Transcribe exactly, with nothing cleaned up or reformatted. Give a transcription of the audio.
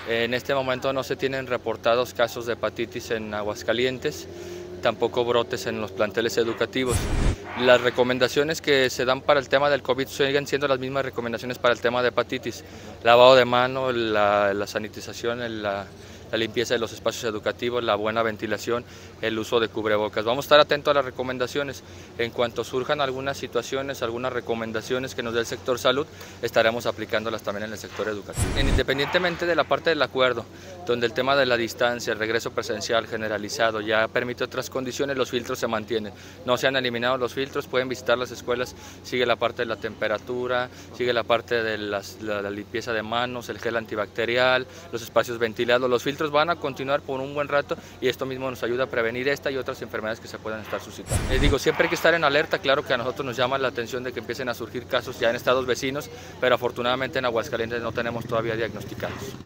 En este momento no se tienen reportados casos de hepatitis en Aguascalientes, tampoco brotes en los planteles educativos. Las recomendaciones que se dan para el tema del COVID siguen siendo las mismas recomendaciones para el tema de hepatitis: lavado de mano, la, la sanitización, la, la limpieza de los espacios educativos, la buena ventilación, el uso de cubrebocas. Vamos a estar atentos a las recomendaciones. En cuanto surjan algunas situaciones, algunas recomendaciones que nos dé el sector salud, estaremos aplicándolas también en el sector educativo. Independientemente de la parte del acuerdo, donde el tema de la distancia, el regreso presencial generalizado ya permite otras condiciones, los filtros se mantienen. No se han eliminado los filtros, pueden visitar las escuelas, sigue la parte de la temperatura, sigue la parte de las, la, la limpieza de manos, el gel antibacterial, los espacios ventilados. Los filtros van a continuar por un buen rato y esto mismo nos ayuda a prevenir esta y otras enfermedades que se puedan estar suscitando. Les digo, siempre hay que estar en alerta. Claro que a nosotros nos llama la atención de que empiecen a surgir casos ya en estados vecinos, pero afortunadamente en Aguascalientes no tenemos todavía diagnosticados.